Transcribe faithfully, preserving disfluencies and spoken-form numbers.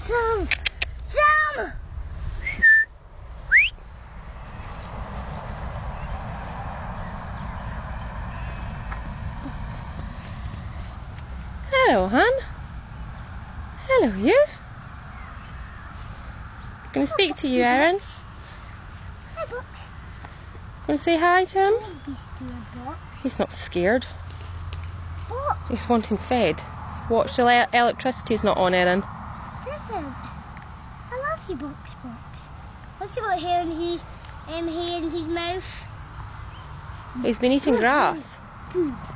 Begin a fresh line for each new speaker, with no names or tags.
Sam! Sam!
Hello, hon. Hello, you. Going to speak to you, Erin.
Hi, Box.
Going to say hi to him?
Don't be scared, Box.
He's not scared.
Box.
He's wanting fed. Watch, the le electricity's not on, Erin.
Listen, I love you, Box Box. What's he got hair in his, um, hair in his mouth?
He's been eating grass.